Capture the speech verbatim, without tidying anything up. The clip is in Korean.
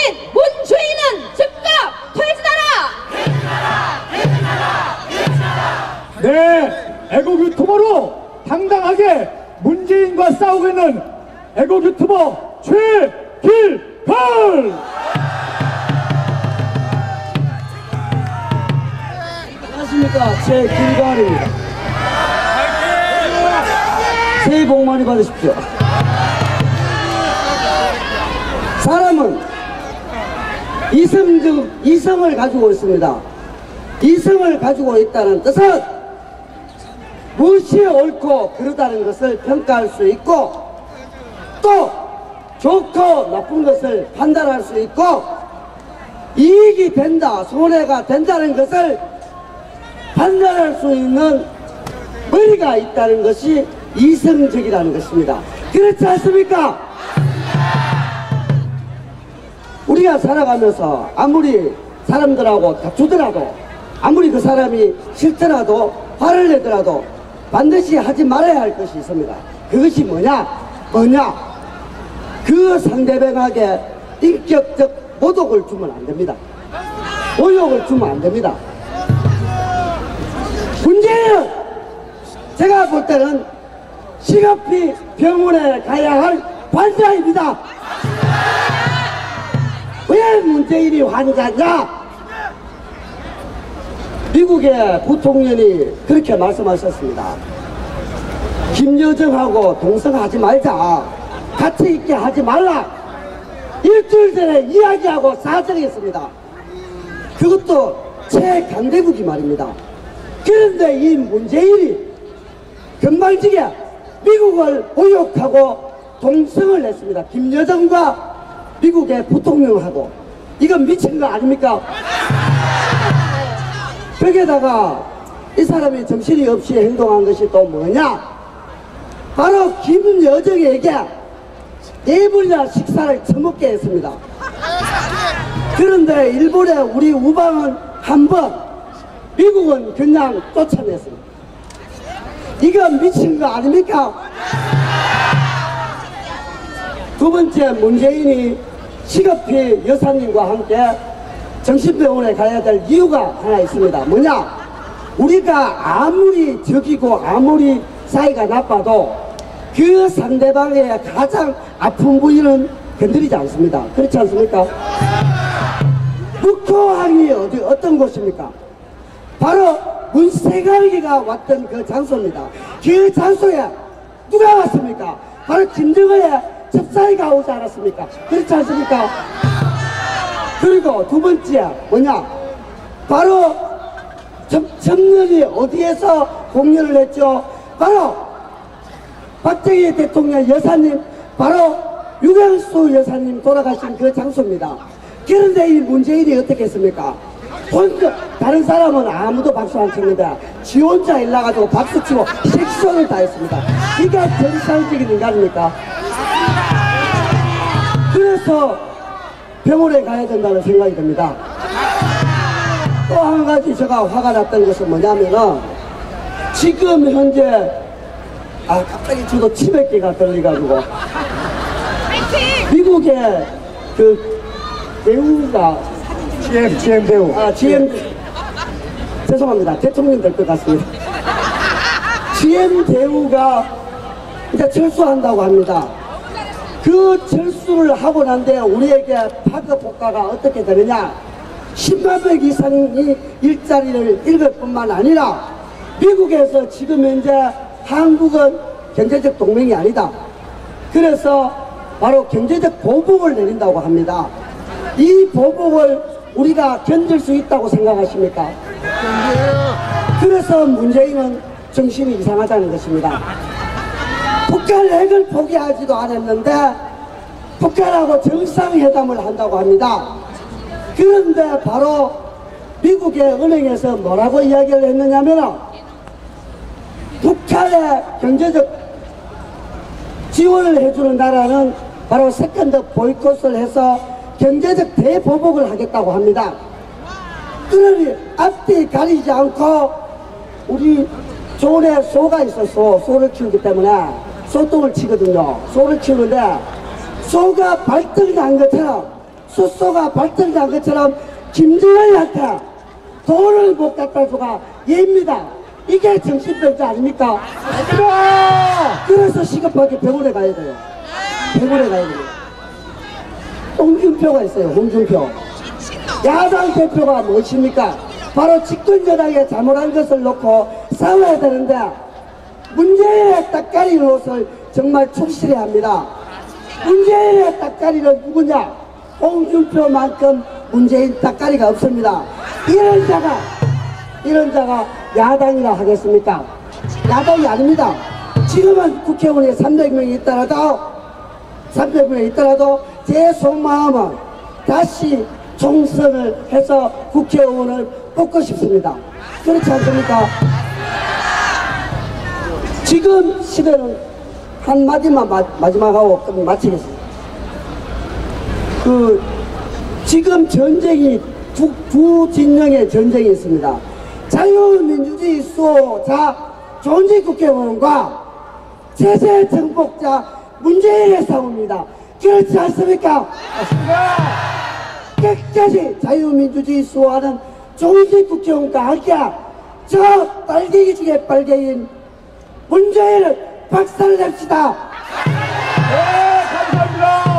문주인은 즉각 퇴진하라! 네, 애국 유튜버로 당당하게 문재인과 싸우고 있는 애국 유튜버 최길걸! 안녕하십니까, 최길걸입니다. 새해 복 많이 받으십시오. 사람은 이성적, 이성을 가지고 있습니다. 이성을 가지고 있다는 뜻은 무엇이 옳고 그르다는 것을 평가할 수 있고, 또 좋고 나쁜 것을 판단할 수 있고, 이익이 된다, 손해가 된다는 것을 판단할 수 있는 머리가 있다는 것이 이성적이라는 것입니다. 그렇지 않습니까? 우리가 살아가면서 아무리 사람들하고 다투더라도, 아무리 그 사람이 싫더라도, 화를 내더라도 반드시 하지 말아야 할 것이 있습니다. 그것이 뭐냐? 뭐냐? 그 상대방에게 인격적 모독을 주면 안 됩니다. 모욕을 주면 안 됩니다. 문제는 제가 볼 때는 시급히 병원에 가야 할 환자입니다. 왜 문재인이 환자냐? 미국의 부통령이 그렇게 말씀하셨습니다. 김여정하고 동성하지 말자, 같이 있게 하지 말라, 일주일 전에 이야기하고 사정했습니다. 그것도 최강대국이 말입니다. 그런데 이 문재인이 금방지게 미국을 모욕하고 동성을 했습니다. 김여정과 미국의 부통령하고. 이건 미친 거 아닙니까? 거기에다가 이 사람이 정신이 없이 행동한 것이 또 뭐냐? 바로 김여정에게 네 번이나 식사를 처먹게 했습니다. 그런데 일본의 우리 우방은 한 번, 미국은 그냥 쫓아냈습니다. 이건 미친 거 아닙니까? 두 번째, 문재인이 시급히 여사님과 함께 정신병원에 가야 될 이유가 하나 있습니다. 뭐냐? 우리가 아무리 적이고 아무리 사이가 나빠도 그 상대방의 가장 아픈 부위는 건드리지 않습니다. 그렇지 않습니까? 묵호항이 어디, 어떤 곳입니까? 바로 문세갈기가 왔던 그 장소입니다. 그 장소에 누가 왔습니까? 바로 김정은의 첩사이가 오지 않았습니까? 그렇지 않습니까? 그리고 두 번째 뭐냐? 바로 청년이 어디에서 공연을 했죠? 바로 박정희 대통령 여사님, 바로 유경수 여사님 돌아가신 그 장소입니다. 그런데 이 문재인이 어떻게 했습니까? 혼자, 다른 사람은 아무도 박수 안 쳤는데 지 혼자 일나가지고 박수치고 섹션을 다 했습니다. 이게 정상적인 인간입니까? 그래서 병원에 가야 된다는 생각이 듭니다. 또 한 가지 제가 화가 났던 것은 뭐냐면은, 지금 현재 아 갑자기 저도 치맥기가 들려가지고 미국의 그 배우가 지엠, 지엠 배우. 아 지엠 죄송합니다. 대통령 될 것 같습니다. 지엠 배우가 이제 철수한다고 합니다. 그 철수를 하고 난 뒤에 우리에게 파급 효과가 어떻게 되느냐? 십만 명 이상이 일자리를 잃을 뿐만 아니라 미국에서 지금 현재 한국은 경제적 동맹이 아니다. 그래서 바로 경제적 보복을 내린다고 합니다. 이 보복을 우리가 견딜 수 있다고 생각하십니까? 그래서 문재인은 정신이 이상하다는 것입니다. 북한 핵을 포기하지도 않았는데 북한하고 정상회담을 한다고 합니다. 그런데 바로 미국의 은행에서 뭐라고 이야기를 했느냐면, 북한의 경제적 지원을 해주는 나라는 바로 세컨드 보이콧을 해서 경제적 대보복을 하겠다고 합니다. 그러니 앞뒤 가리지 않고, 우리 존에 소가 있어서 소를 키우기 때문에 소똥을 치거든요. 소를 키우는데 소가 발등이 난 것처럼 숫소가 발전한 것처럼 김정은한테 돈을 못 갖다 주가 얘입니다. 이게 정신병자 아닙니까? 그래서 시급하게 병원에 가야 돼요. 병원에 가야 돼요. 홍준표가 있어요. 홍준표. 야당 대표가 무엇입니까? 바로 집권여당에 잘못한 것을 놓고 싸워야 되는데 문재인의 딱가리 옷을 정말 충실해야 합니다. 문재인의 딱가리는 누구냐? 홍준표만큼 문재인 딱가리가 없습니다. 이런 자가 이런 자가 야당이라 하겠습니까? 야당이 아닙니다. 지금은 국회의원이 삼백 명이 있더라도 삼백 명이 있더라도 제 속마음은 다시 총선을 해서 국회의원을 뽑고 싶습니다. 그렇지 않습니까? 지금 시대는 한마디만 마, 마지막하고 끝 마치겠습니다. 그 지금 전쟁이 두, 두 진영의 전쟁이 있습니다. 자유민주주의 수호자 존재 국회의원과 제재 정복자 문재인의 싸움입니다. 그렇지 않습니까? 끝까지 자유민주주의 수호하는 존재 국회의원과 함께 저 빨갱이 중에 빨갱이인 문재인을 박살냅시다. 네, 감사합니다.